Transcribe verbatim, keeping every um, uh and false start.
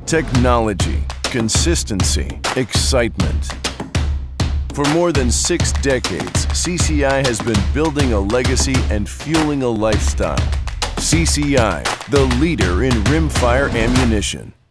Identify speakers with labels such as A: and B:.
A: Technology, consistency, excitement. For more than six decades, C C I has been building a legacy and fueling a lifestyle. C C I, the leader in rimfire ammunition.